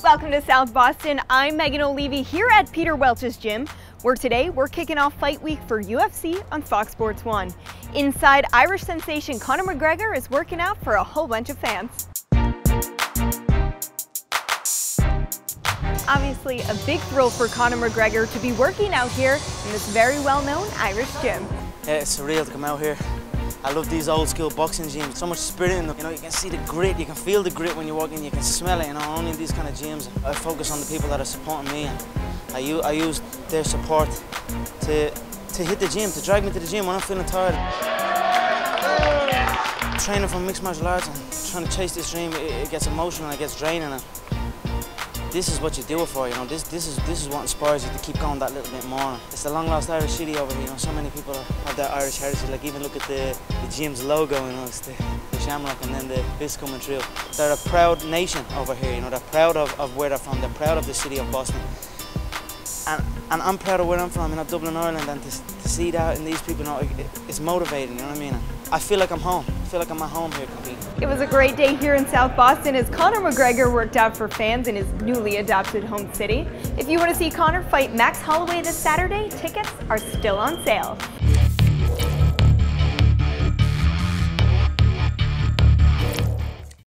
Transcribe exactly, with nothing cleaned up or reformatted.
Welcome to South Boston. I'm Megan O'Leary here at Peter Welch's gym, where today we're kicking off Fight Week for U F C on Fox Sports one. Inside, Irish sensation Conor McGregor is working out for a whole bunch of fans. Obviously, a big thrill for Conor McGregor to be working out here in this very well-known Irish gym. Yeah, it's surreal to come out here. I love these old school boxing gyms. So much spirit in them. You know, you can see the grit, you can feel the grit when you walk in, you can smell it, you know, only in these kind of gyms. I focus on the people that are supporting me, and I use, I use their support to, to hit the gym, to drag me to the gym when I'm feeling tired. Training from mixed martial arts and trying to chase this dream, it, it gets emotional, it gets draining. And this is what you do it for, you know. This, this is this is what inspires you to keep going that little bit more. It's the long lost Irish city over here. You know, so many people have that Irish heritage. Like even look at the, the gym's logo. You know, it's the, the shamrock and then the fist coming through. They're a proud nation over here. You know, they're proud of, of where they're from. They're proud of the city of Boston. And, and I'm proud of where I'm from, you know, Dublin, Ireland, and to, to see that in these people, you know, it, it's motivating, you know what I mean? I feel like I'm home. I feel like I'm at home here competing. It was a great day here in South Boston as Conor McGregor worked out for fans in his newly adopted home city. If you want to see Conor fight Max Holloway this Saturday, tickets are still on sale.